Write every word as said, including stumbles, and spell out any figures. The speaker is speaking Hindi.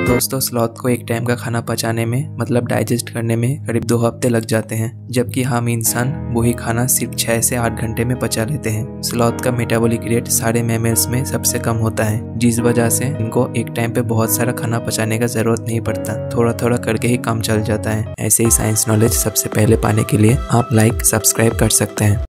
दोस्तों स्लॉथ को एक टाइम का खाना पचाने में मतलब डाइजेस्ट करने में करीब दो हफ्ते लग जाते हैं, जबकि हम इंसान वही खाना सिर्फ छह से आठ घंटे में पचा लेते हैं। स्लॉथ का मेटाबॉलिक रेट सारे मैमल्स में सबसे कम होता है, जिस वजह से इनको एक टाइम पे बहुत सारा खाना पचाने का जरूरत नहीं पड़ता, थोड़ा थोड़ा करके ही काम चल जाता है। ऐसे ही साइंस नॉलेज सबसे पहले पाने के लिए आप लाइक सब्सक्राइब कर सकते हैं।